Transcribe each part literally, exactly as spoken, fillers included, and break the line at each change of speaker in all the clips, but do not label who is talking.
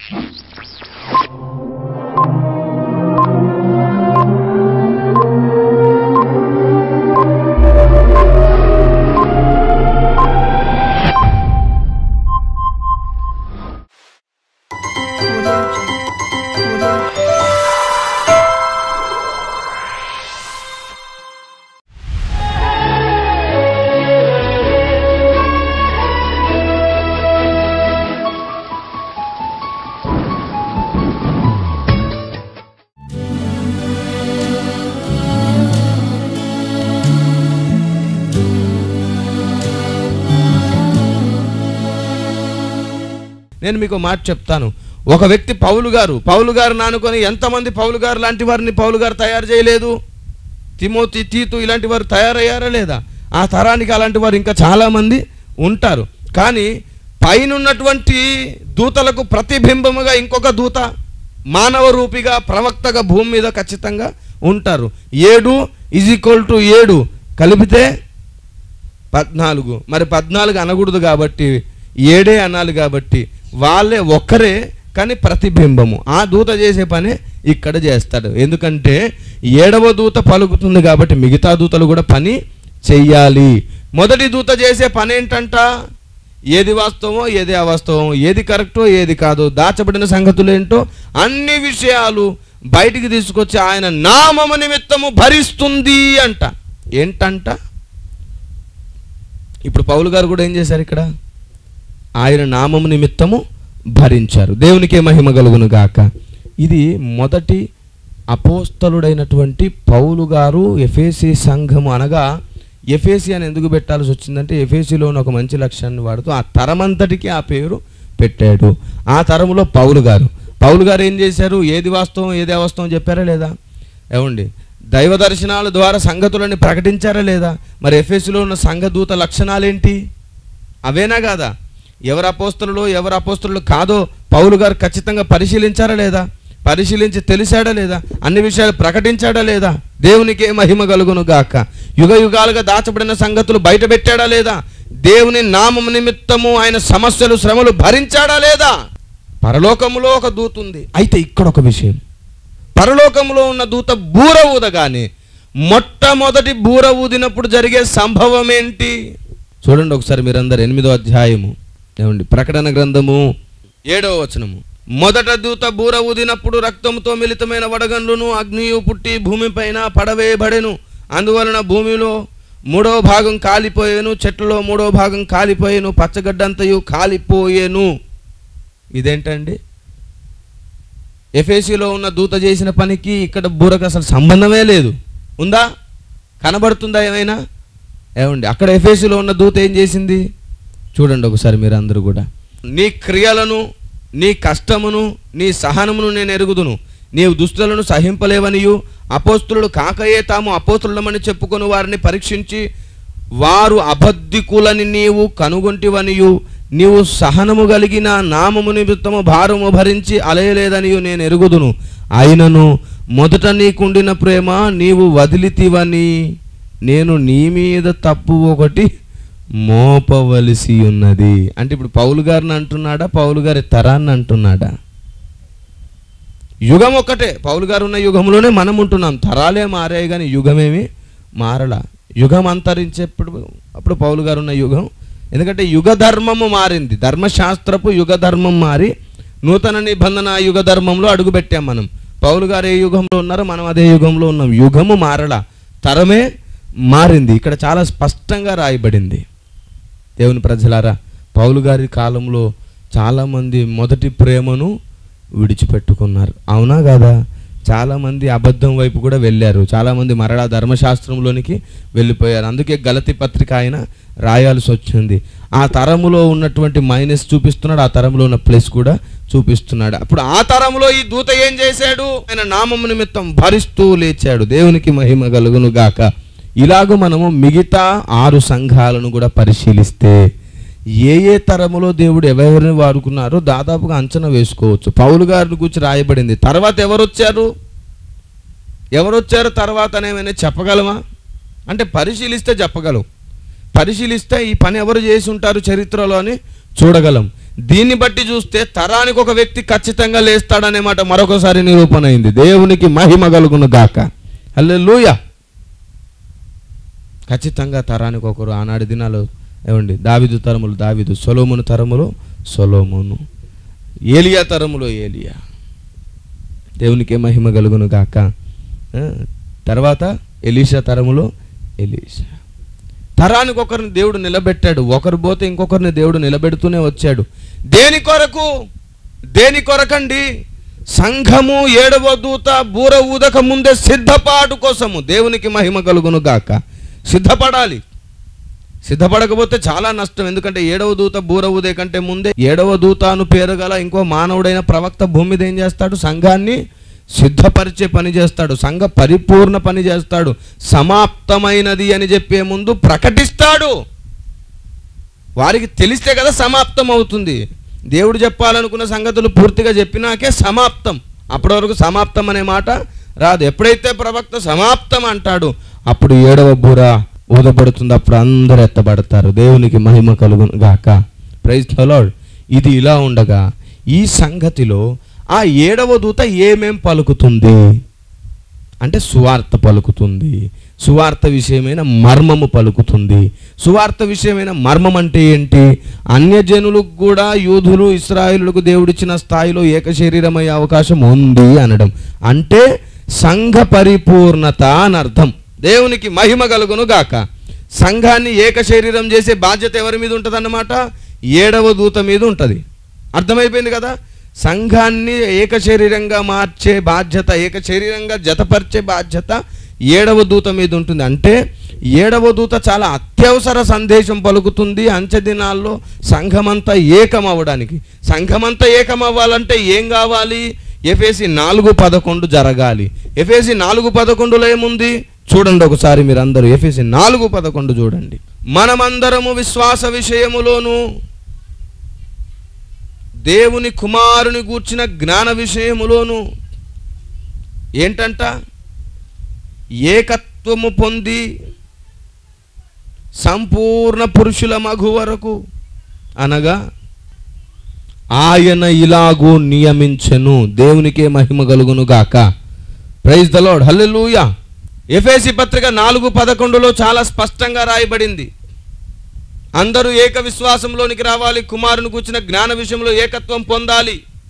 నేను మీకు మాట చెప్తాను. ఒక వ్యక్తి పౌలు గారు పౌలు గారు నానుకొని ఎంతమంది పౌలు గారు లాంటి వారిని పౌలు గారు తయారు చేయలేదు? తిమోతి, తీతు ఇలాంటి వారు తయారయ్యారా లేదా? ఆ తరానికి అలాంటి వారు ఇంకా చాలామంది ఉంటారు. కానీ పైన ఉన్నటువంటి దూతలకు ప్రతిబింబముగా ఇంకొక దూత మానవ రూపిగా ప్రవక్తగా భూమి మీద ఖచ్చితంగా ఉంటారు. ఏడు ఈజ్ ఈక్వల్ టు ఏడు కలిపితే పద్నాలుగు. మరి పద్నాలుగు అనకూడదు కాబట్టి ఏడే అనాలి. కాబట్టి వాళ్ళే ఒక్కరే, కానీ ప్రతిబింబము. ఆ దూత చేసే పని ఇక్కడ చేస్తాడు. ఎందుకంటే ఏడవ దూత పలుకుతుంది కాబట్టి మిగతా దూతలు కూడా పని చెయ్యాలి. మొదటి దూత చేసే పని ఏంటంట? ఏది వాస్తవమో ఏది అవాస్తవమో, ఏది కరెక్టో ఏది కాదో, దాచబడిన సంగతులు ఏంటో అన్ని విషయాలు బయటికి తీసుకొచ్చి ఆయన నామము నిమిత్తము భరిస్తుంది అంట. ఏంటంట? ఇప్పుడు పౌలు గారు కూడా ఏం చేశారు? ఇక్కడ ఆయన నామము నిమిత్తము భరించారు. దేవునికే మహిమ కలుగును గాక. ఇది మొదటి అపోస్తలుడైనటువంటి పౌలు గారు ఎఫెసీ సంఘము, అనగా ఎఫెసీ అని ఎందుకు పెట్టాల్సి వచ్చిందంటే ఎఫెసీలోని ఒక మంచి లక్ష్యాన్ని వాడుతూ ఆ తరమంతటికి ఆ పేరు పెట్టాడు. ఆ తరములో పౌలు గారు పౌలు గారు ఏం చేశారు? ఏది వాస్తవం ఏది అవాస్తవం చెప్పారా లేదా? ఏమండి, దైవ దర్శనాల ద్వారా సంగతులని ప్రకటించారా లేదా? మరి ఎఫెసీలో ఉన్న సంఘదూత లక్షణాలేంటి? అవేనా కాదా? ఎవరు అపోస్తలులో ఎవరు అపోస్తలులు కాదో పౌలు గారు ఖచ్చితంగా పరిశీలించారా లేదా? పరిశీలించి తెలిసాడా లేదా? అన్ని విషయాలు ప్రకటించాడా లేదా? దేవునికే మహిమ కలుగును గాక. యుగ యుగాలుగా దాచబడిన సంగతులు బయట పెట్టాడా లేదా? దేవుని నామము నిమిత్తము ఆయన సమస్యలు శ్రమలు భరించాడా లేదా? పరలోకములో ఒక దూత ఉంది. అయితే ఇక్కడ ఒక విషయం, పరలోకములో ఉన్న దూత బూర ఊదగానే మొట్టమొదటి బూర ఊదినప్పుడు జరిగే సంభవం ఏంటి? చూడండి ఒకసారి మీరందరూ ఎనిమిదో అధ్యాయము, ఏమండి, ప్రకటన గ్రంథము ఏడవ వచనము. మొదట దూత బూర ఊదినప్పుడు రక్తంతో మిళితమైన వడగండ్లును అగ్నియు పుట్టి భూమిపైన పడవేయబడెను. అందువలన భూమిలో మూడో భాగం కాలిపోయేను, చెట్లలో మూడో భాగం కాలిపోయేను, పచ్చగడ్డంతయు కాలిపోయేను. ఇదేంటండి? ఎఫెసీలో ఉన్న దూత చేసిన పనికి ఇక్కడ బూరకు అసలు సంబంధమే లేదు. ఉందా? కనబడుతుందా ఏమైనా? ఏమండి, అక్కడ ఎఫెసీలో ఉన్న దూత ఏం చేసింది? చూడండి ఒకసారి మీరు అందరూ కూడా. నీ క్రియలను, నీ కష్టమును, నీ సహనమును నేను ఎరుగుదును. నీవు దుష్టులను సహింపలేవనియు, అపోస్తులు కాకయే తాము అపోస్తులమని చెప్పుకొని వారిని పరీక్షించి వారు అబద్ధికులని నీవు కనుగొంటివనియు, నీవు సహనము కలిగిన నామము నిమిత్తము భారము భరించి అలయలేదనియు నేను ఎరుగుదును. అయినను మొదట నీకుండిన ప్రేమ నీవు వదిలితివని నేను నీ మీద తప్పు ఒకటి మోపవలసి ఉన్నది. అంటే ఇప్పుడు పౌలు గారిని అంటున్నాడా? పౌలు గారి తరాన్ని అంటున్నాడా? యుగం ఒక్కటే. పౌలు గారు ఉన్న యుగంలోనే మనం ఉంటున్నాం. తరాలే మారాయి కానీ యుగమేమి మారలా. యుగం అంతరించేప్పుడు అప్పుడు పౌలు గారు ఉన్న యుగం, ఎందుకంటే యుగ ధర్మము మారింది. ధర్మశాస్త్రపు యుగ ధర్మం మారి నూతన నిబంధన యుగ ధర్మంలో అడుగుపెట్టాం మనం. పౌలు గారు ఏ యుగంలో ఉన్నారో మనం అదే యుగంలో ఉన్నాం. యుగము మారలా, తరమే మారింది. ఇక్కడ చాలా స్పష్టంగా రాయబడింది. దేవుని ప్రజలారా, పౌలు గారి కాలంలో చాలామంది మొదటి ప్రేమను విడిచిపెట్టుకున్నారు. అవునా కాదా? చాలామంది అబద్ధం వైపు కూడా వెళ్ళారు. చాలామంది మరలా ధర్మశాస్త్రంలోనికి వెళ్ళిపోయారు. అందుకే గలతీ పత్రిక ఆయన రాయాల్సి వచ్చింది. ఆ తరములో ఉన్నటువంటి మైనస్ చూపిస్తున్నాడు, ఆ తరంలో ఉన్న ప్లస్ కూడా చూపిస్తున్నాడు. అప్పుడు ఆ తరంలో ఈ దూత ఏం చేశాడు? ఆయన నామము నిమిత్తం భరిస్తూ లేచాడు. దేవునికి మహిమ కలుగును గాక. ఇలాగ మనము మిగతా ఆరు సంఘాలను కూడా పరిశీలిస్తే ఏ ఏ తరములో దేవుడు ఎవరెవరిని వాడుకున్నారో దాదాపుగా అంచనా వేసుకోవచ్చు. పౌలు గారిని గురించి రాయబడింది. తర్వాత ఎవరు వచ్చారు ఎవరు వచ్చారు తర్వాత అనేమైనా చెప్పగలమా? అంటే పరిశీలిస్తే చెప్పగలం. పరిశీలిస్తే ఈ పని ఎవరు చేసి ఉంటారు చరిత్రలో అని చూడగలం. దీన్ని బట్టి చూస్తే తరానికి ఒక వ్యక్తి ఖచ్చితంగా లేస్తాడనే మాట మరొకసారి నిరూపణ అయింది. దేవునికి మహిమ కలుగును గాక. హల్లెలూయా. ఖచ్చితంగా తరానికి ఒకరు. ఆనాటి దినాలు ఏమండి, దావీదు తరములు దావీదు, సొలొమోను తరములు సొలొమోను, ఏలియా తరములో ఏలియా. దేవునికి మహిమ కలుగును గాక. తర్వాత ఎలీషా తరములో ఎలీషా. తరానికి ఒకరిని దేవుడు నిలబెట్టాడు. ఒకరు పోతే ఇంకొకరిని దేవుడు నిలబెడుతూనే వచ్చాడు. దేని కొరకు? దేని కొరకండి? సంఘము ఏడవ దూత బూర ఊదక ముందే సిద్ధపాటు కోసము. దేవునికి మహిమ కలుగును గాక. సిద్ధపడాలి. సిద్ధపడకపోతే చాలా నష్టం. ఎందుకంటే ఏడవ దూత బూర ఊదే కంటే ముందే ఏడవ దూత అను పేరు గల ఇంకో మానవుడైన ప్రవక్త భూమి మీద ఏం చేస్తాడు? సంఘాన్ని సిద్ధపరిచే పని చేస్తాడు. సంఘ పరిపూర్ణ పని చేస్తాడు. సమాప్తమైనది అని చెప్పే ముందు ప్రకటిస్తాడు. వారికి తెలిస్తే కదా సమాప్తం అవుతుంది. దేవుడు చెప్పాలనుకున్న సంగతులు పూర్తిగా చెప్పినాకే సమాప్తం. అప్పటి వరకు సమాప్తం అనే మాట రాదు. ఎప్పుడైతే ప్రవక్త సమాప్తం అంటాడు అప్పుడు ఏడవ బూర ఊదబడుతుంది. అప్పుడు అందరు ఎత్తబడతారు. దేవునికి మహిమ కలుగును గాక. Praise the lord. ఇది ఇలా ఉండగా ఈ సంగతిలో ఆ ఏడవ దూత ఏమేం పలుకుతుంది అంటే సువార్త పలుకుతుంది. సువార్త విషయమైన మర్మము పలుకుతుంది. సువార్త విషయమైన మర్మం అంటే ఏంటి? అన్యజనులకు కూడా యూదులు ఇశ్రాయేలులకు దేవుడిచ్చిన స్థాయిలో ఏకశరీరమయ్యే అవకాశం ఉంది అనడం. అంటే సంఘ పరిపూర్ణత అని అర్థం. దేవునికి మహిమ కలుగును గాక. సంఘాన్ని ఏకశరీరం చేసే బాధ్యత ఎవరి మీద ఉంటుంది అన్నమాట? ఏడవ దూత మీద ఉంటుంది. అర్థమైపోయింది కదా. సంఘాన్ని ఏకశరీరంగా మార్చే బాధ్యత, ఏకశరీరంగా జతపరిచే బాధ్యత ఏడవ దూత మీద ఉంటుంది. అంటే ఏడవ దూత చాలా అత్యవసర సందేశం పలుకుతుంది అంచె దినాల్లో సంఘమంతా ఏకం అవ్వడానికి. సంఘమంతా ఏకం అవ్వాలంటే ఏం కావాలి? ఎఫెసీ నాలుగు పదకొండు జరగాలి. ఎఫెసీ నాలుగు పదకొండులో ఏముంది చూడండి ఒకసారి మీరందరూ. ఎఫెసీ నాలుగు పదకొండు చూడండి. మనమందరము విశ్వాస విషయములోను దేవుని కుమారుని గూర్చిన జ్ఞాన విషయములోను ఏంటంట? ఏకత్వము పొంది సంపూర్ణ పురుషుల మగు వరకు, అనగా ఆయన ఇలాగూ నియమించెను. దేవునికే మహిమ కలుగును గాక. Praise the lord. హల్లెలూయా. ఎఫెసీ పత్రిక నాలుగు పదకొండులో చాలా స్పష్టంగా రాయబడింది. అందరూ ఏక విశ్వాసంలోనికి రావాలి, కుమారుని కూర్చిన జ్ఞాన విషయంలో ఏకత్వం పొందాలి.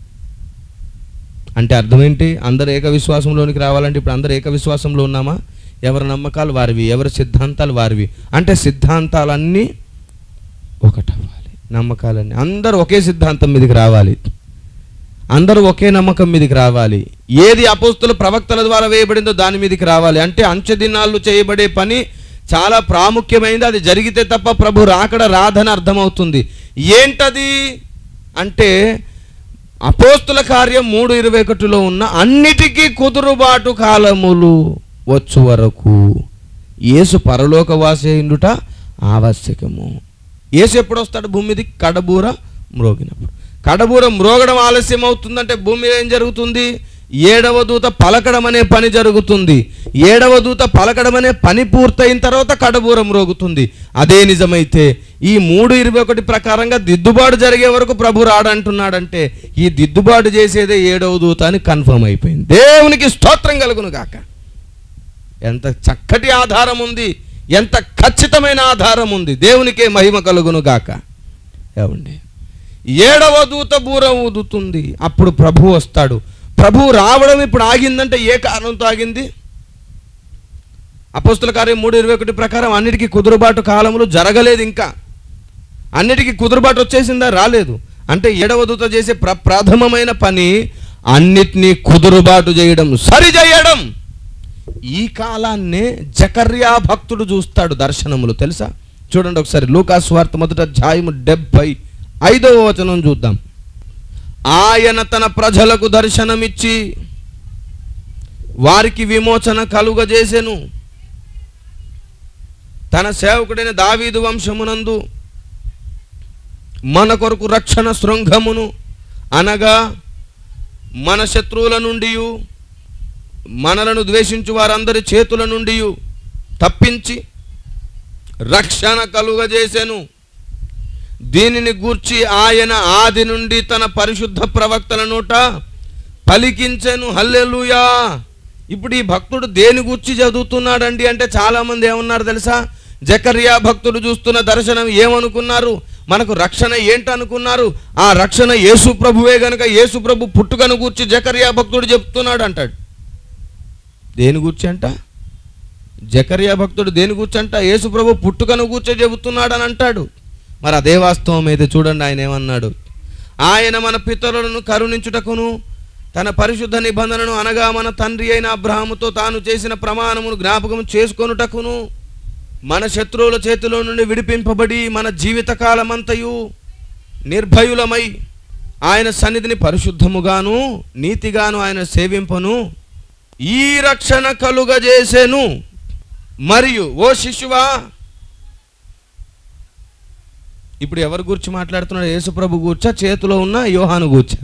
అంటే అర్థం ఏంటి? అందరూ ఏక విశ్వాసంలోనికి రావాలంటే ఇప్పుడు అందరూ ఏక విశ్వాసంలో ఉన్నామా? ఎవరి నమ్మకాలు వారివి, ఎవరి సిద్ధాంతాలు వారివి. అంటే సిద్ధాంతాలన్నీ ఒకటవ్వాలి, నమ్మకాలన్నీ అందరూ ఒకే సిద్ధాంతం మీదకి రావాలి, అందరూ ఒకే నమ్మకం మీదకి రావాలి. ఏది అపోస్తుల ప్రవక్తల ద్వారా వేయబడిందో దాని మీదకి రావాలి. అంటే అంచె దినాల్లో చేయబడే పని చాలా ప్రాముఖ్యమైనది. అది జరిగితే తప్ప ప్రభు రాకడ రాదని అర్థమవుతుంది. ఏంటది అంటే అపోస్తుల కార్యం మూడు ఇరవై ఒకటిలో ఉన్న అన్నిటికీ కుదురుబాటు కాలములు వచ్చు వరకు యేసు పరలోకవాసి అయ్యుండుట ఆవశ్యకము. యేసు ఎప్పుడు వస్తాడు భూమి మీదకి? కడబూర మ్రోగినప్పుడు. కడబూర మ్రోగడం ఆలస్యం అవుతుందంటే భూమి మీద ఏం జరుగుతుంది? ఏడవ దూత పలకడం అనే పని జరుగుతుంది. ఏడవ దూత పలకడం అనే పని పూర్తయిన తర్వాత కడబూరం రోగుతుంది. అదే నిజమైతే ఈ మూడు ఇరవై ఒకటి ప్రకారంగా దిద్దుబాటు జరిగే వరకు ప్రభు రాడంటున్నాడంటే ఈ దిద్దుబాటు చేసేదే ఏడవ దూత అని కన్ఫర్మ్ అయిపోయింది. దేవునికి స్తోత్రం కలుగును గాక. ఎంత చక్కటి ఆధారం ఉంది, ఎంత ఖచ్చితమైన ఆధారం ఉంది. దేవునికే మహిమ కలుగును గాక. ఏమండి, ఏడవ దూత బూర ఊదుతుంది, అప్పుడు ప్రభు వస్తాడు. ప్రభు రావడం ఇప్పుడు ఆగిందంటే ఏ కారణంతో ఆగింది? అపోస్తుల కార్యం మూడు ఇరవై ఒకటి ప్రకారం అన్నిటికీ కుదురుబాటు కాలములు జరగలేదు. ఇంకా అన్నిటికీ కుదురుబాటు వచ్చేసిందా? రాలేదు. అంటే ఏడవ దూత చేసే ప్ర ప్రథమమైన పని అన్నిటినీ కుదురుబాటు చేయడం, సరి చేయడం. ఈ కాలాన్నే జకర్యా భక్తుడు చూస్తాడు దర్శనములు. తెలుసా? చూడండి ఒకసారి లూకా సువార్త మొదట అధ్యాయము డెబ్బై ఐదవ వచనం చూద్దాం. ఆయన తన ప్రజలకు దర్శనమిచ్చి వారికి విమోచన కలుగజేసెను. తన సేవకుడైన దావీదు వంశమునందు మన కొరకు రక్షణ శృంగమును, అనగా మన శత్రువుల నుండి మనలను ద్వేషించు వారందరి చేతుల నుండి తప్పించి రక్షణ కలుగజేసెను. దీనిని గూర్చి ఆయన ఆది నుండి తన పరిశుద్ధ ప్రవక్తల నోట పలికించెను. హల్లెలూయా. ఇప్పుడు ఈ భక్తుడు దేని గూర్చి చదువుతున్నాడండి అంటే చాలామంది ఏమన్నారు తెలుసా? జకర్యా భక్తుడు చూస్తున్న దర్శనం ఏమనుకున్నారు? మనకు రక్షణ ఏంటనుకున్నారు? ఆ రక్షణ యేసు ప్రభువే గనుక యేసు ప్రభు పుట్టుకను గూర్చి జకర్యా భక్తుడు చెప్తున్నాడు అంటాడు. దేని గూర్చి అంట? జకర్యా భక్తుడు దేని గూర్చి అంట? యేసు ప్రభు పుట్టుకను గూర్చి చెబుతున్నాడు అని అంటాడు. మరి అదే వాస్తవం అయితే చూడండి, ఆయన ఏమన్నాడు? ఆయన మన పితరులను కరుణించుటకును తన పరిశుద్ధ నిబంధనను అనగా మన తండ్రి అయిన అబ్రహాముతో తాను చేసిన ప్రమాణమును జ్ఞాపకం చేసుకొనుటకును మన శత్రువుల చేతిలో నుండి విడిపింపబడి మన జీవితకాలమంతయు నిర్భయులమై ఆయన సన్నిధిని పరిశుద్ధముగాను నీతిగాను ఆయన సేవింపను ఈ రక్షణ కలుగజేసెను. మరియు ఓ శిశువా, ఇప్పుడు ఎవరి గురించి మాట్లాడుతున్నాడు? యేసుప్రభు గూర్చా, చేతిలో ఉన్న యోహాను గూర్చా?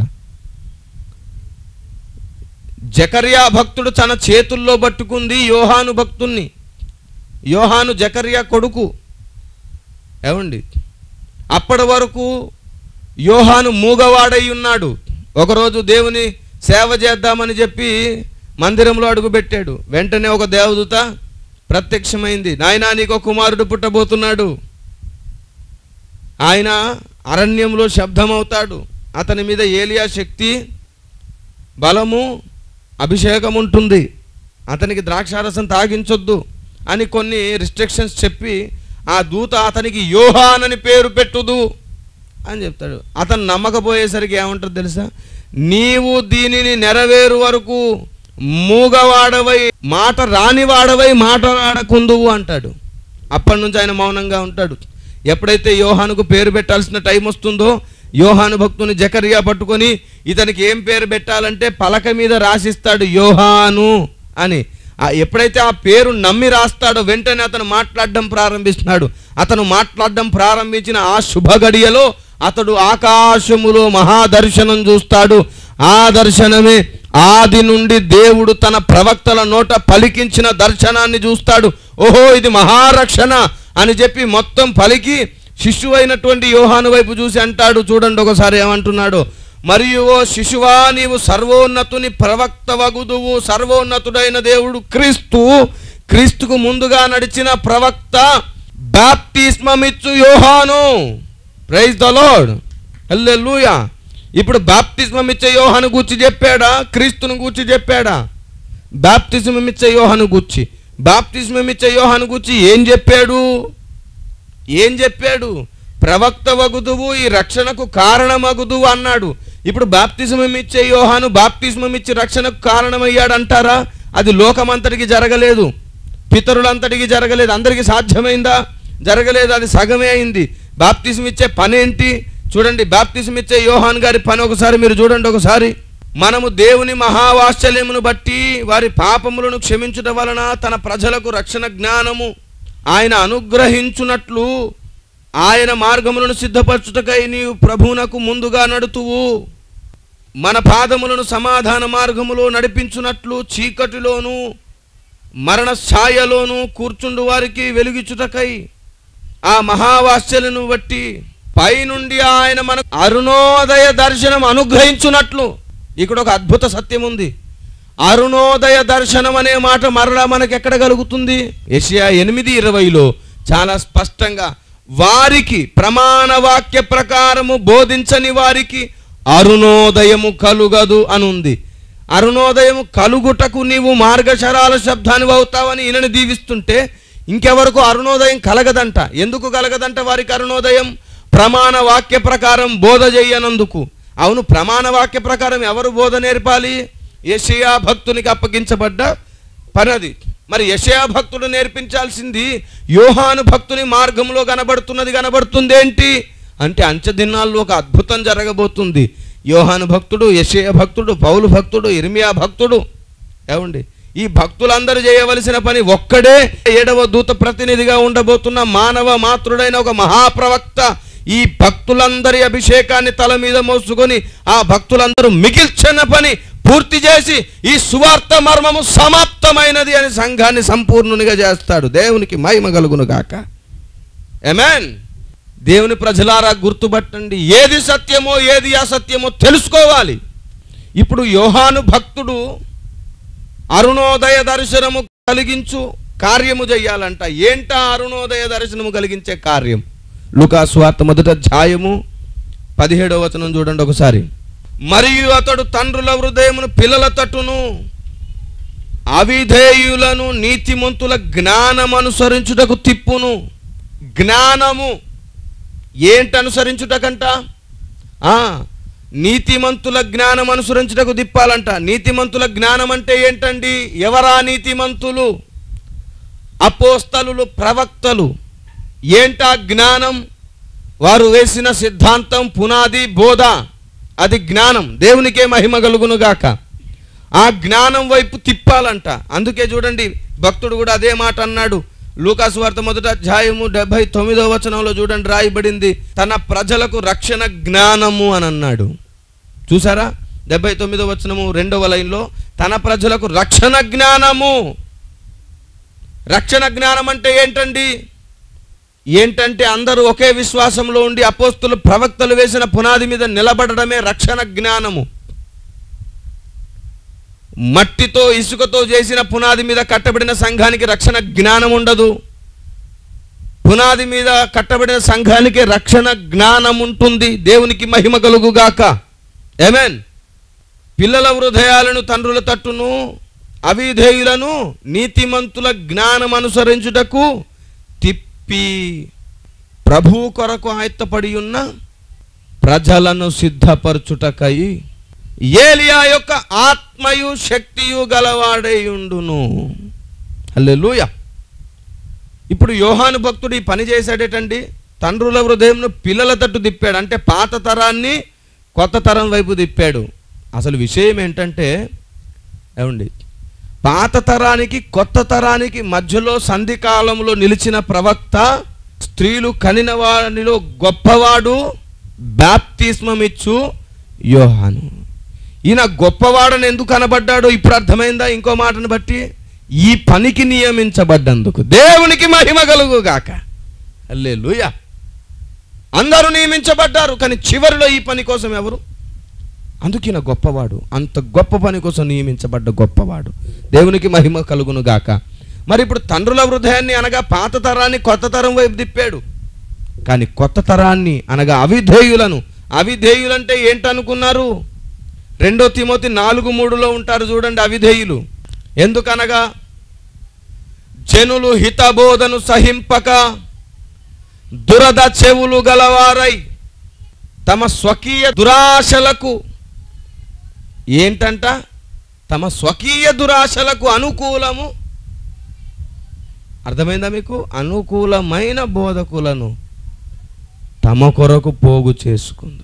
జకర్యా భక్తుడు తన చేతుల్లో పట్టుకుంది యోహాను భక్తుణ్ణి. యోహాను జకర్యా కొడుకు. ఏమండి, అప్పటి వరకు యోహాను మూగవాడై ఉన్నాడు. ఒకరోజు దేవుని సేవ చేద్దామని చెప్పి మందిరంలో అడుగుపెట్టాడు. వెంటనే ఒక దేవదూత ప్రత్యక్షమైంది. నాయనా, నీకు ఒక కుమారుడు పుట్టబోతున్నాడు, ఆయన అరణ్యంలో శబ్దమవుతాడు, అతని మీద ఏలియా శక్తి బలము అభిషేకం ఉంటుంది, అతనికి ద్రాక్షారసం తాగించొద్దు అని కొన్ని రిస్ట్రిక్షన్స్ చెప్పి ఆ దూత అతనికి యోహాన్ అని పేరు పెట్టుదు అని చెప్తాడు. అతను నమ్మకపోయేసరికి ఏమంటారు తెలుసా? నీవు దీనిని నెరవేరు వరకు మూగవాడవై మాట రానివాడవై మాట్లాడకుందువు అంటాడు. అప్పటి నుంచి ఆయన మౌనంగా ఉంటాడు. ఎప్పుడైతే యోహానుకు పేరు పెట్టాల్సిన టైం వస్తుందో యోహాను భక్తుని జకర్యా పట్టుకొని ఇతనికి ఏం పేరు పెట్టాలంటే పలక మీద రాసిస్తాడు యోహాను అని. ఎప్పుడైతే ఆ పేరు నమ్మి రాస్తాడో వెంటనే అతను మాట్లాడడం ప్రారంభిస్తున్నాడు. అతను మాట్లాడడం ప్రారంభించిన ఆ శుభ గడియలో అతడు ఆకాశములో మహాదర్శనం చూస్తాడు. ఆ దర్శనమే ఆది నుండి దేవుడు తన ప్రవక్తల నోట పలికించిన దర్శనాన్ని చూస్తాడు. ఓహో, ఇది మహారక్షణ అని చెప్పి మొత్తం పలికి శిశువు అయినటువంటి యోహాను వైపు చూసి అంటాడు. చూడండి ఒకసారి ఏమంటున్నాడు? మరియు ఓ శిశువా, నీవు సర్వోన్నతుని ప్రవక్త వగుదువు. సర్వోన్నతుడైన దేవుడు క్రీస్తు, క్రీస్తుకు ముందుగా నడిచిన ప్రవక్త బాప్తిస్మమిచ్చు యోహాను. ప్రైజ్ ద లార్డ్, హల్లెలూయా. ఇప్పుడు బాప్తిస్మం ఇచ్చే యోహాను గూర్చి చెప్పాడా? క్రీస్తును గూర్చి చెప్పాడా? బాప్తిస్మం ఇచ్చే యోహాను గూర్చి బాప్తిస్మం ఇచ్చే యోహాను గూర్చి ఏం చెప్పాడు? ఏం చెప్పాడు? ప్రవక్త వగుదువు, ఈ రక్షణకు కారణమగుదువు అన్నాడు. ఇప్పుడు బాప్తిస్మం ఇచ్చే యోహాను బాప్తిస్మం ఇచ్చి రక్షణకు కారణమయ్యాడు అంటారా? అది లోకమంతటికి జరగలేదు, పితరులంతటికి జరగలేదు. అందరికీ సాధ్యమైందా? జరగలేదు, అది సగమే అయింది. బాప్తిస్మం ఇచ్చే పని ఏంటి? చూడండి, బాప్తిస్మం ఇచ్చే యోహాను గారి పని ఒకసారి మీరు చూడండి. ఒకసారి మనము దేవుని మహావాత్సల్యమును బట్టి వారి పాపములను క్షమించుట వలన తన ప్రజలకు రక్షణ జ్ఞానము ఆయన అనుగ్రహించునట్లు ఆయన మార్గములను సిద్ధపరచుటకై నీవు ప్రభువునకు ముందుగా నడుతువు. మన పాదములను సమాధాన మార్గములో నడిపించునట్లు చీకటిలోను మరణ ఛాయలోను కూర్చుండు వారికి వెలుగిచుటకై ఆ మహావాత్సల్యను బట్టి పైనుండి ఆయన మనకు అరుణోదయ దర్శనం అనుగ్రహించునట్లు. ఇక్కడ ఒక అద్భుత సత్యం ఉంది. అరుణోదయ దర్శనం అనే మాట మరలా మనకు ఎక్కడ కలుగుతుంది? యెషయా ఎనిమిది ఇరవైలో చాలా స్పష్టంగా వారికి ప్రమాణ వాక్య ప్రకారము బోధించని వారికి అరుణోదయము కలుగదు అని ఉంది. అరుణోదయము కలుగుటకు నీవు మార్గశరాల శబ్దాన్ని అవుతావని ఈయనని దీవిస్తుంటే ఇంకెవరకు అరుణోదయం కలగదంట. ఎందుకు కలగదంట వారికి అరుణోదయం? ప్రమాణ వాక్య ప్రకారం బోధ చెయ్యనందుకు. అవును, ప్రమాణ వాక్య ప్రకారం ఎవరు బోధ నేర్పాలి? యెషయా భక్తునికి అప్పగించబడ్డ పనది. మరి యెషయా భక్తుడు నేర్పించాల్సింది యోహాను భక్తుని మార్గంలో కనబడుతున్నది కనబడుతుంది ఏంటి అంటే అంచె దినాల్లో ఒక అద్భుతం జరగబోతుంది. యోహాను భక్తుడు, యెషయా భక్తుడు, పౌలు భక్తుడు, ఇర్మియా భక్తుడు. ఏమండి, ఈ భక్తులందరూ చేయవలసిన పని ఒక్కడే. ఏడవ దూత ప్రతినిధిగా ఉండబోతున్న మానవ మాతృడైన ఒక మహాప్రవక్త ఈ భక్తులందరి అభిషేకాన్ని తల మీద మోసుకొని ఆ భక్తులందరూ మిగిల్చిన పని పూర్తి చేసి ఈ సువార్త మర్మము సమాప్తమైనది అని సంఘాన్ని సంపూర్ణునిగా చేస్తాడు. దేవునికి మహిమ కలుగును గాక. ఆమేన్. దేవుని ప్రజలారా గుర్తుపట్టండి, ఏది సత్యమో ఏది అసత్యమో తెలుసుకోవాలి. ఇప్పుడు యోహాను భక్తుడు అరుణోదయ దర్శనము కలిగించు కార్యము చెయ్యాలంట. ఏంటా అరుణోదయ దర్శనము కలిగించే కార్యం? లూకా సువార్త మొదటి అధ్యాయము పదిహేడవ వచనం చూడండి ఒకసారి. మరియు అతడు తండ్రుల హృదయమును పిల్లల తట్టును, అవిధేయులను నీతిమంతుల జ్ఞానం అనుసరించుటకు తిప్పును. జ్ఞానము ఏంటి అనుసరించుటకంట? ఆ నీతిమంతుల జ్ఞానం అనుసరించుటకు తిప్పాలంట. నీతిమంతుల జ్ఞానం అంటే ఏంటండి? ఎవరా నీతిమంతులు? అపోస్తలులు, ప్రవక్తలు. ఏంటా జ్ఞానం? వారు వేసిన సిద్ధాంతం, పునాది, బోధ, అది జ్ఞానం. దేవునికే మహిమ కలుగును గాక. ఆ జ్ఞానం వైపు తిప్పాలంట. అందుకే చూడండి, భక్తుడు కూడా అదే మాట అన్నాడు. లూకా సువార్త మొదటి అధ్యాయము డెబ్బై తొమ్మిదవ వచనంలో చూడండి రాయబడింది, తన ప్రజలకు రక్షణ జ్ఞానము అని అన్నాడు. చూసారా? డెబ్బై తొమ్మిదవ వచనము రెండవ లైన్లో తన ప్రజలకు రక్షణ జ్ఞానము. రక్షణ జ్ఞానం అంటే ఏంటండి? ఏంటంటే అందరూ ఒకే విశ్వాసంలో ఉండి అపోస్తులు, ప్రవక్తలు వేసిన పునాది మీద నిలబడడమే రక్షణ జ్ఞానము. మట్టితో ఇసుకతో చేసిన పునాది మీద కట్టబడిన సంఘానికి రక్షణ జ్ఞానం ఉండదు. పునాది మీద కట్టబడిన సంఘానికి రక్షణ జ్ఞానం ఉంటుంది. దేవునికి మహిమ కలుగుగాక. ఆమేన్. పిల్లల హృదయాలను తండ్రుల తట్టును, అవిధేయులను నీతిమంతుల జ్ఞానం అనుసరించుటకు తిప్పి ప్రభువు కొరకు ఆయత్తపడి ఉన్న ప్రజలను సిద్ధపరచుటకై ఏలియా యొక్క ఆత్మయు శక్తియు గలవాడేయుండును. హల్లెలూయా. ఇప్పుడు యోహాను భక్తుడు ఈ పని చేశాడేటండి, తండ్రుల హృదయంను పిల్లల తట్టు తిప్పాడు. అంటే పాత తరాన్ని కొత్త తరం వైపు తిప్పాడు. అసలు విషయం ఏంటంటే ఏమండి, పాత తరానికి కొత్త తరానికి మధ్యలో సంధి కాలంలో నిలిచిన ప్రవక్త, స్త్రీలు కనిన వారిలో గొప్పవాడు, బాప్తిస్మమిచ్చు యోహాను. ఈయన గొప్పవాడని ఎందుకు అనబడ్డాడో ఇప్పుడు అర్థమైందా? ఇంకో మాటను బట్టి, ఈ పనికి నియమించబడ్డందుకు. దేవునికి మహిమ కలుగుగాక. హల్లెలూయా. అందరూ నియమించబడ్డారు, కానీ చివరిలో ఈ పని కోసం ఎవరు? అందుకు ఈయన గొప్పవాడు, అంత గొప్ప పని కోసం నియమించబడ్డ గొప్పవాడు. దేవునికి మహిమ కలుగును గాక. మరి ఇప్పుడు తండ్రుల హృదయాన్ని అనగా పాత తరాన్ని కొత్త తరం వైపు తిప్పాడు. కానీ కొత్త తరాన్ని అనగా అవిధేయులను, అవిధేయులంటే ఏంటనుకున్నారు? రెండో తిమోతి నాలుగు మూడులో ఉంటారు చూడండి అవిధేయులు. ఎందుకనగా జనులు హితబోధను సహింపక దురద చెవులు గలవారై తమ స్వకీయ దురాశలకు, ఏంటంట? తమ స్వకీయ దురాశలకు అనుకూలము, అర్థమైందా మీకు? అనుకూలమైన బోధకులను తమ కొరకు పోగు చేసుకుందరు.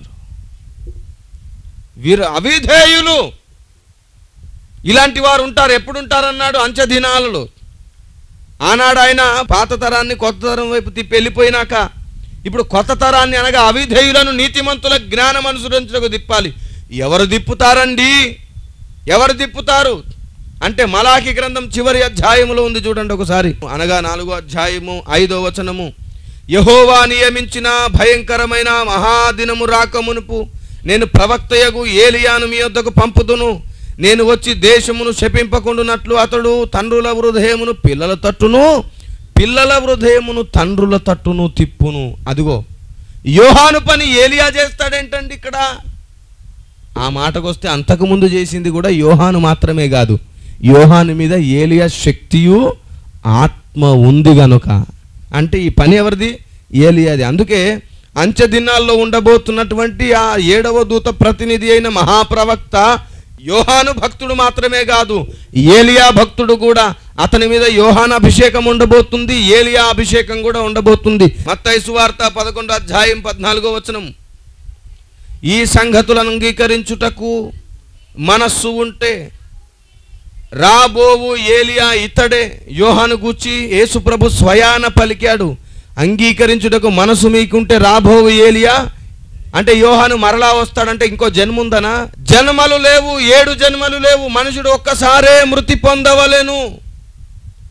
వీరు అవిధేయులు. ఇలాంటి వారు ఉంటారు. ఎప్పుడు ఉంటారన్నాడు? అంచె దినాలలో. ఆనాడు ఆయన పాత తరాన్ని కొత్త తరం వైపు తిప్పి వెళ్ళిపోయినాక ఇప్పుడు కొత్త తరాన్ని అనగా అవిధేయులను నీతిమంతుల జ్ఞానం అనుసరించడానికి తిప్పాలి. ఎవరు తిప్పుతారండి? ఎవరు తిప్పుతారు అంటే మలాకి గ్రంథం చివరి అధ్యాయములో ఉంది చూడండి ఒకసారి. అనగా నాలుగో అధ్యాయము ఐదో వచనము, యెహోవా నియమించిన భయంకరమైన మహాదినము రాకమునుపు నేను ప్రవక్తయగు ఏలియాను మీ వద్దకు పంపుదును. నేను వచ్చి దేశమును శపింపకుండునట్లు అతడు తండ్రుల హృదయమును పిల్లల తట్టును, పిల్లల హృదయమును తండ్రుల తట్టును తిప్పును. అదిగో యోహాను పని ఏలియా చేస్తాడేంటండి ఇక్కడ? ఆ మాటకు వస్తే అంతకుముందు చేసింది కూడా యోహాను మాత్రమే కాదు, యోహాను మీద ఏలియా శక్తియు ఆత్మ ఉంది గనుక. అంటే ఈ పని ఎవరిది? ఏలియాది. అందుకే అంచె దినాల్లో ఉండబోతున్నటువంటి ఆ ఏడవ దూత ప్రతినిధి అయిన మహాప్రవక్త యోహాను భక్తుడు మాత్రమే కాదు, ఏలియా భక్తుడు కూడా. అతని మీద యోహాను అభిషేకం ఉండబోతుంది, ఏలియా అభిషేకం కూడా ఉండబోతుంది. మత్తయి సువార్త పదకొండో అధ్యాయం పద్నాలుగో వచనం, ఈ సంగతులను అంగీకరించుటకు మనస్సు ఉంటే రాబోవు ఏలియా ఇతడే. యోహాను గూర్చి యేసుప్రభు స్వయాన పలికాడు, అంగీకరించుటకు మనసు మీకుంటే రాబోవు ఏలియా అంటే యోహాను మరలా వస్తాడంటే ఇంకో జన్ముందనా? జన్మలు లేవు, ఏడు జన్మలు లేవు. మనుషుడు ఒక్కసారే మృతి పొందవలెను.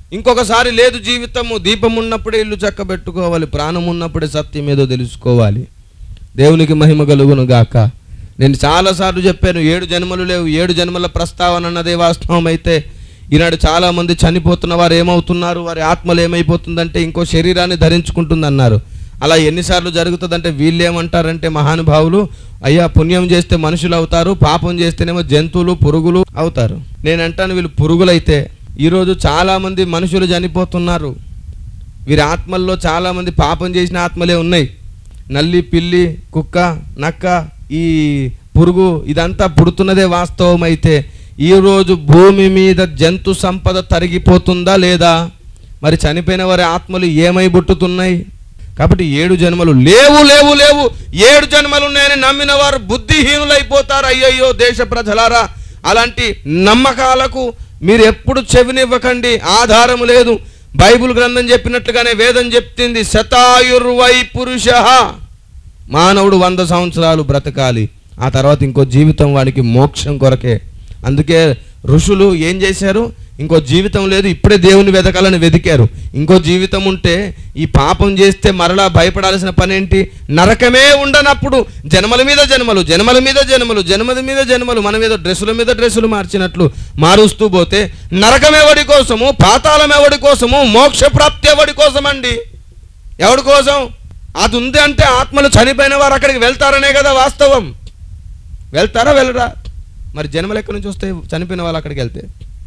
ఇంకొకసారి లేదు జీవితము. దీపం ఉన్నప్పుడే ఇల్లు చక్కబెట్టుకోవాలి, ప్రాణం ఉన్నప్పుడే సత్యం ఏదో తెలుసుకోవాలి. దేవునికి మహిమ కలుగును గాక. నేను చాలాసార్లు చెప్పాను, ఏడు జన్మలు లేవు. ఏడు జన్మల ప్రస్తావన అన్నదే వాస్తవం అయితే ఈనాడు చాలామంది చనిపోతున్న వారు ఏమవుతున్నారు, వారి ఆత్మలు ఏమైపోతుందంటే ఇంకో శరీరాన్ని ధరించుకుంటుందన్నారు. అలా ఎన్నిసార్లు జరుగుతుందంటే వీళ్ళు ఏమంటారంటే మహానుభావులు, అయ్యా పుణ్యం చేస్తే మనుషులు అవుతారు, పాపం చేస్తేనేమో జంతువులు పురుగులు అవుతారు. నేను అంటాను వీళ్ళు పురుగులైతే ఈరోజు చాలామంది మనుషులు చనిపోతున్నారు. వీరి ఆత్మల్లో చాలామంది పాపం చేసిన ఆత్మలే ఉన్నాయి. నల్లి, పిల్లి, కుక్క, నక్క, ఈ పురుగు ఇదంతా పుడుతున్నదే వాస్తవం అయితే ఈరోజు భూమి మీద జంతు సంపద తరిగిపోతుందా లేదా? మరి చనిపోయిన వారి ఆత్మలు ఏమై పుట్టుతున్నాయి? కాబట్టి ఏడు జన్మలు లేవు లేవు లేవు ఏడు జన్మలు ఉన్నాయని నమ్మిన వారు బుద్ధిహీనులైపోతారు. అయ్యయ్యో దేశ ప్రజలారా, అలాంటి నమ్మకాలకు మీరు ఎప్పుడు చెవినివ్వకండి. ఆధారం లేదు. బైబిల్ గ్రంథం చెప్పినట్లుగానే వేదం చెప్తుంది, శతాయుర్వై పురుష, మానవుడు వంద సంవత్సరాలు బ్రతకాలి, ఆ తర్వాత ఇంకో జీవితం వాడికి మోక్షం కొరకే. అందుకే ఋషులు ఏం చేశారు, ఇంకో జీవితం లేదు ఇప్పుడే దేవుని వెతకాలని వెతికారు. ఇంకో జీవితం ఉంటే ఈ పాపం చేస్తే మరలా భయపడాల్సిన పని ఏంటి? నరకమే ఉండనప్పుడు జన్మల మీద జన్మలు, జన్మల మీద జన్మలు, జన్మల మీద జన్మలు మన మీద డ్రెస్సుల మీద డ్రెస్సులు మార్చినట్లు మారుస్తూ పోతే నరకం ఎవడి కోసము, పాతాళం ఎవడి కోసము, మోక్ష ప్రాప్తి ఎవడి కోసం అండి? ఎవడి కోసం? అది ఉంది అంటే ఆత్మలు చనిపోయిన వారు అక్కడికి వెళ్తారనే కదా వాస్తవం. వెళ్తారా వెళ్ళరా? మరి జన్మలు ఎక్కడి నుంచి వస్తే చనిపోయిన వాళ్ళు అక్కడికి వెళ్తే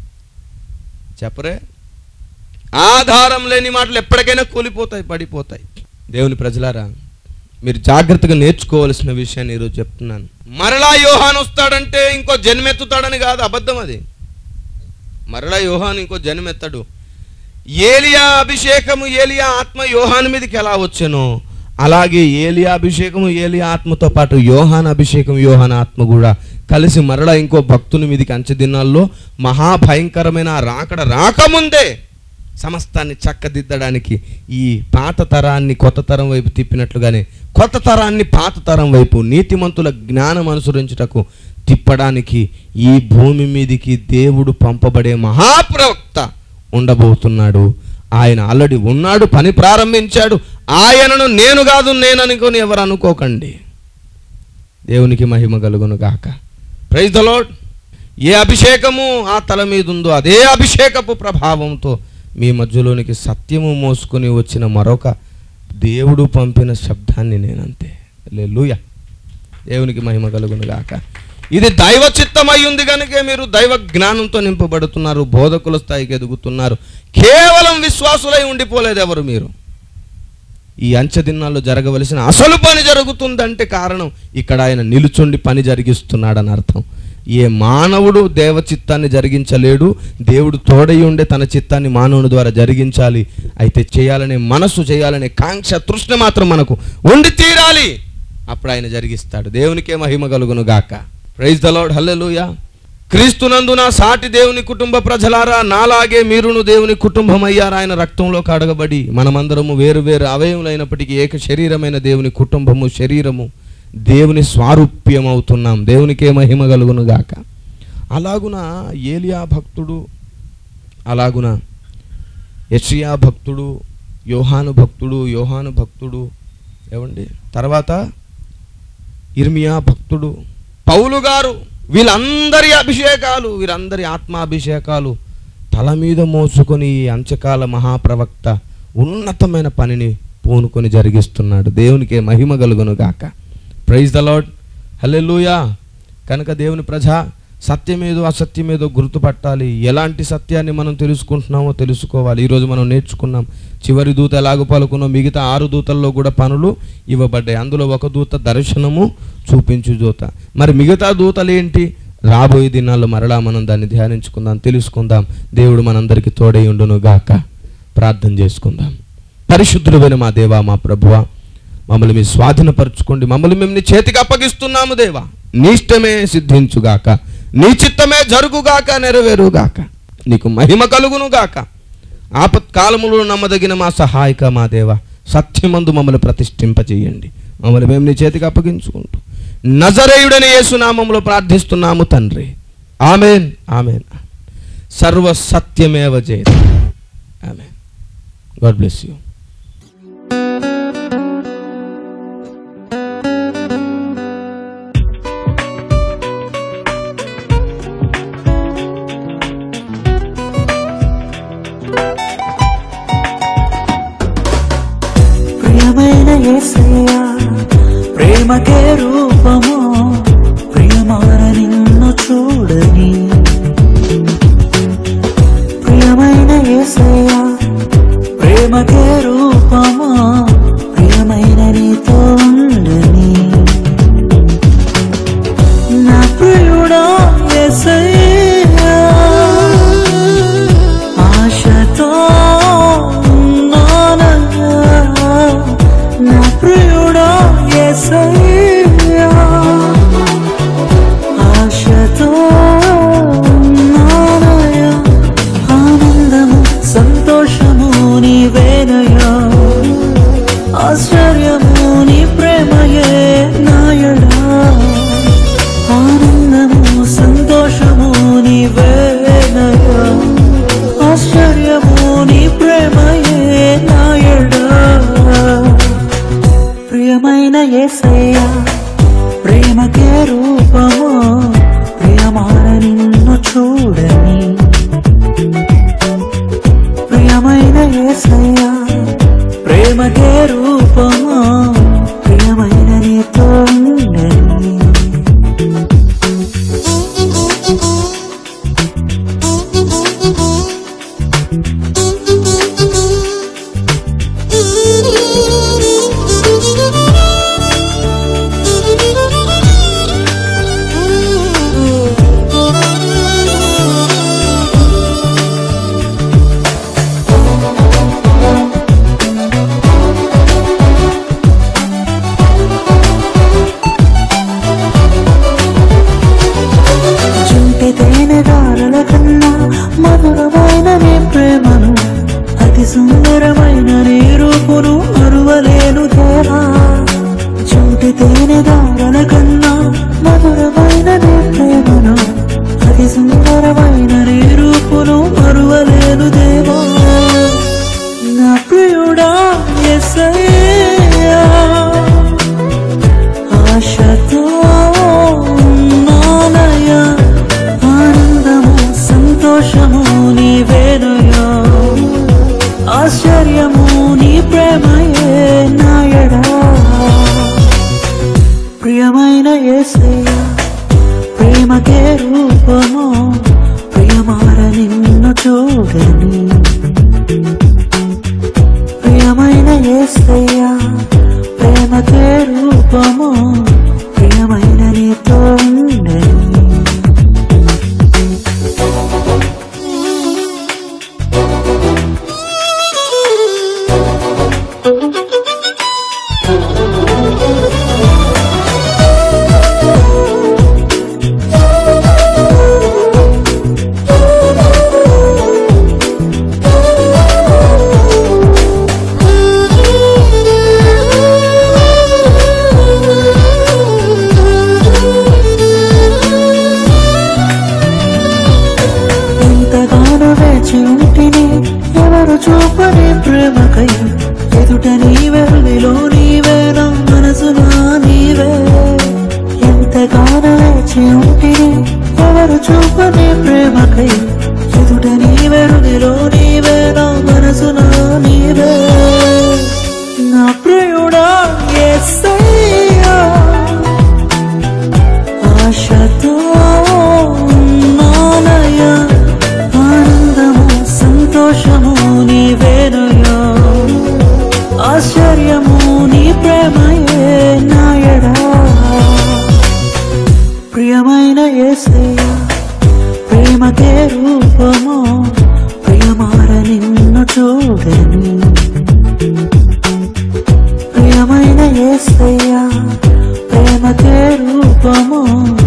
చెప్పరే? ఆధారం లేని మాటలు ఎప్పటికైనా కూలిపోతాయి, పడిపోతాయి. దేవుని ప్రజలారా, మీరు జాగ్రత్తగా నేర్చుకోవాల్సిన విషయాన్ని ఈరోజు చెప్తున్నాను. మరలా యోహాను వస్తాడంటే ఇంకో జన్మెత్తుతాడని కాదు, అబద్ధం అది. మరలా యోహాను ఇంకో జన్మెత్తాడు. ఏలియా అభిషేకము, ఏలియా ఆత్మ యోహాను మీదకి ఎలా వచ్చానో అలాగే ఏలియా అభిషేకము, ఏలియా ఆత్మతో పాటు యోహాను అభిషేకం, యోహాను ఆత్మ కూడా కలిసి మరలా ఇంకో భక్తుని మీదకి అంచె దినాల్లో మహాభయంకరమైన రాకడ రాకముందే సమస్తాన్ని చక్కదిద్దడానికి ఈ పాత తరాన్ని కొత్త తరం వైపు తిప్పినట్లుగానే కొత్త తరాన్ని పాత తరం వైపు నీతిమంతుల జ్ఞానం అనుసరించుటకు తిప్పడానికి ఈ భూమి మీదికి దేవుడు పంపబడే మహాప్రవక్త ఉండబోతున్నాడు. ఆయన ఆల్రెడీ ఉన్నాడు, పని ప్రారంభించాడు. ఆయనను నేను కాదు నేను అనుకొని ఎవరు అనుకోకండి. దేవునికి మహిమ కలుగును గాక. Praise the lord. ఏ అభిషేకము ఆ తల మీద ఉందో అదే అభిషేకపు ప్రభావంతో మీ మధ్యలోనికి సత్యము మోసుకొని వచ్చిన మరొక దేవుడు పంపిన శబ్దాన్ని నేనంతే. హల్లెలూయా. దేవునికి మహిమ కలుగును గాక. ఇది దైవ చిత్తమై ఉంది కనుకే మీరు దైవ జ్ఞానంతో నింపబడుతున్నారు, బోధకుల స్థాయికి ఎదుగుతున్నారు. కేవలం విశ్వాసులై ఉండిపోలేదు ఎవరు మీరు. ఈ అంచె దినాల్లో జరగవలసిన అసలు పని జరుగుతుందంటే కారణం ఇక్కడ ఆయన నిలుచుండి పని జరిగిస్తున్నాడని అర్థం. ఏ మానవుడు దేవ చిత్తాన్ని జరిగించలేడు. దేవుడు తోడై ఉండే తన చిత్తాన్ని మానవుని ద్వారా జరిగించాలి. అయితే చేయాలనే మనసు, చేయాలనే కాంక్ష, తృష్ణ మాత్రం మనకు ఉండి తీరాలి. అప్పుడు ఆయన జరిగిస్తాడు. దేవునికే మహిమ కలుగును గాక. Praise the lord. హల్లెలూయా. క్రీస్తునందున సాటి దేవుని కుటుంబ ప్రజలారా, నాలాగే మీరును దేవుని కుటుంబం అయ్యారు. ఆయన రక్తంలో కడగబడి మనమందరము వేరు వేరు అవయములైనప్పటికీ ఏక శరీరమైన దేవుని కుటుంబము, శరీరము, దేవుని స్వారూప్యం అవుతున్నాం. దేవునికే మహిమ కలుగును గాక. అలాగున ఏలియా భక్తుడు, అలాగున యెషయా భక్తుడు, యోహాను భక్తుడు, యోహాను భక్తుడు ఏమండి, తర్వాత ఇర్మియా భక్తుడు, పౌలు గారు, వీళ్ళందరి అభిషేకాలు, వీరందరి ఆత్మాభిషేకాలు తల మీద మోసుకొని ఈ అంచకాల మహాప్రవక్త ఉన్నతమైన పనిని పూనుకొని జరిగిస్తున్నాడు. దేవునికే మహిమ కలుగును గాక. Praise the lord. హల్లెలూయా. కనుక దేవుని ప్రజ సత్యమేదో అసత్యమేదో గుర్తుపట్టాలి. ఎలాంటి సత్యాన్ని మనం తెలుసుకుంటున్నామో తెలుసుకోవాలి. ఈరోజు మనం నేర్చుకున్నాం, చివరి దూత ఎలాగో పలుకునో మిగతా ఆరు దూతల్లో కూడా పనులు ఇవ్వబడ్డాయి. అందులో ఒక దూత దర్శనము చూపించు దూత. మరి మిగతా దూతలు ఏంటి? రాబోయే దినాల్లో మరలా మనం దాన్ని ధ్యానించుకుందాం, తెలుసుకుందాం. దేవుడు మనందరికీ తోడై ఉండును గాక. ప్రార్థన చేసుకుందాం. పరిశుద్ధుడైన మా దేవా, మా ప్రభువా, మమ్మల్ని మీరు స్వాధీనపరచుకోండి. మమ్మల్ని మేము నీ చేతికి అప్పగిస్తున్నాము దేవా. నీ ఇష్టమే సిద్ధించుగాక, నీ చిత్తమే జరుగుగాక, నెరవేరుగాక. నీకు మహిమ కలుగును గాక. ఆపత్కాలములో నమ్మదగిన మా సహాయక మా దేవ, సత్యమందు మమ్మల్ని ప్రతిష్ఠింపజేయండి. మమ్మల్ని మేము నీ చేతికి అప్పగించుకుంటూ నజరేయుడని యేసు నామములో ప్రార్థిస్తున్నాము తండ్రి. ఆమెన్, ఆమెన్. సర్వ సత్యమేవ జయతే. ఆమేన్. God bless you.
ప్రియమైన యేసయ్యా ప్రేమకే రూపము, ప్రియమైన నిన్ను చూడని. ప్రియమైన యేసయ్యా ప్రేమకే రూపము, ప్రియమైన నీతో ఉండని. నా ప్రియుడా యేసయ్యా ఆశతో ఉన్నానయ్యా. నా ప్రియుడా యేసయ్యా ఆశతో ఉన్నానయ్యా. ఆనందము సంతోషము నీవేనయ్యా, ఆశ్చర్యము నీ ప్రేమయే నాయడా. ఆనందము సంతోషము నీవేనయ్యా, ఆశ్చర్యము నీ ప్రేమయే నాయడా. ప్రియమైన యేసయ్యా ప్రేమకే రూపము, ప్రియమైన నిన్ను చూడని. ప్రియమైన యేసయ్యా ప్రేమకే రూపము, ప్రియమైన నీతో ఉండని. తేనెదారుల కన్నా మధురమైన నీ ప్రేమను, అతి సుందరమైన నీ రూపును మరువలేను దేవా. చూటి తేనెదారుల కన్నా మధురమైన నీ ప్రేమను, అతి సుందరమైన నీ రూపును మరువలేను దేవా. నా ప్రియుడా యేసయ్యా ఆశతో ఉన్నానయ్యా. ఆనందము సంతోషము నీవేనయ్యా, ఆశ్చర్యము నీ ప్రేమయే నాయడా. ప్రియమైన యేసయ్యా ప్రేమకే రూపము, ప్రియమైన నిన్ను చూడని. ప్రియమైన యేసయ్యా ప్రేమకే రూపము, ప్రియమైన నీతో ఉండని. ఉంటిని ఎవరు చూపని ప్రేమకై, ఎదుట నీవే హృదయలో నీవే నా మనసునా నీవే. ఎంతగానో వేచి ఉంటిని ఎవరు చూపని ప్రేమకై, ఎదుట నీవే హృదయలో నీవే నా మనసునా నీవే. నా ప్రియుడా యేసయ్యా ఆశతో ఉన్నానయ్యా. ఆనందము సంతోషము నీవేనయ్యా, ఆశ్చర్యము నీ ప్రేమయే నాయడా. ప్రియమైన యేసయ్యా ప్రేమకే రూపము, ప్రియమైన నిన్ను చూడని. ప్రియమైన యేసయ్యా ప్రేమకే రూపము,